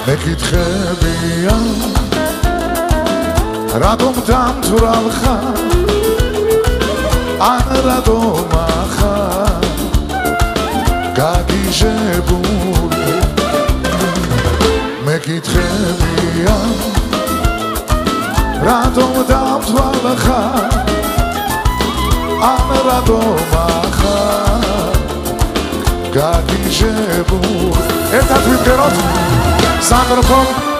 მეკითხებია რატომ დამთვრალ ხარ ან რატომ ახარ გაგიჟებული მეკითხებია რატომ დამთვალ ხარ ან რატომ ახარ გაგიჟებული ერთად ვიმღეროთ საგრაფო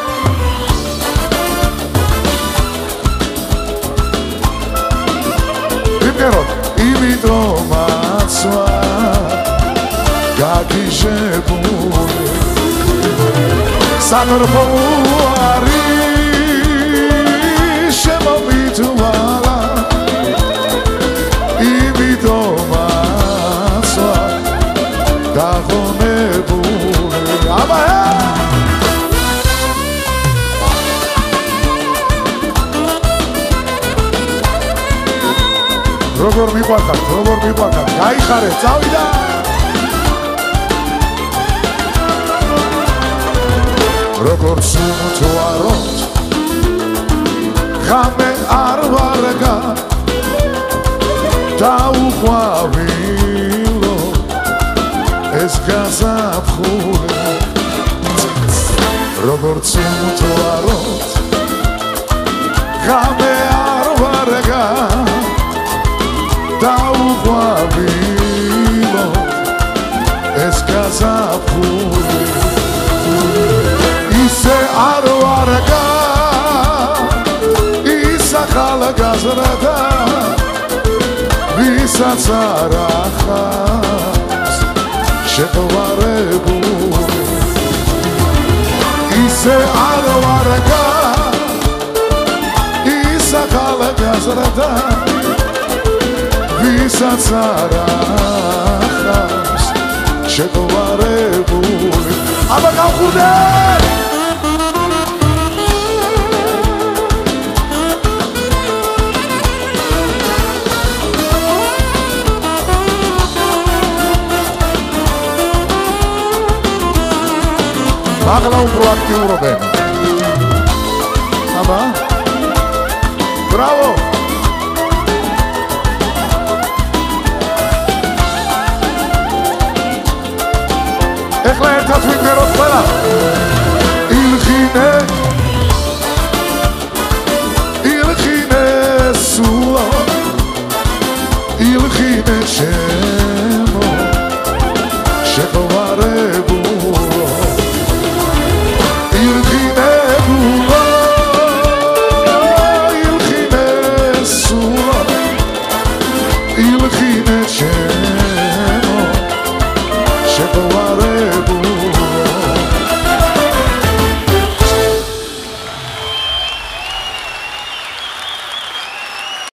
ვიმღეროთ იმიტომაც ვარ გაგიჟებული საგრაფო არის შემომითვალა იმიტომაც ვარ დაღონებული აბა როგორ მიყვარხარ, გაიხარე, წავიდა როგორც უმთვაროთ ღამე არ ვარგა დაუყვავილო ეს გაზაფხული როგორც უმთვაროთ ღამე არ ვარგა დაუყვავილო ეს გაზაფხული ისე არ ვარგა ის ახალგაზრდა ვისაც არ ახავს შეყვარებული ისე არ ვარგა ის ახალგაზრდა ვისაც არ ახავს შეყვარებული აბა გავხურდე მაღლა უფრო აქტიურობენ აბა ბრავო ეხლა ერთად ვიმღეროთ ყველა ილხინე სულა ილხინე ჩემო შეყვარებულო ილხინე სულა ილხინე ჩემო შეყვარებულო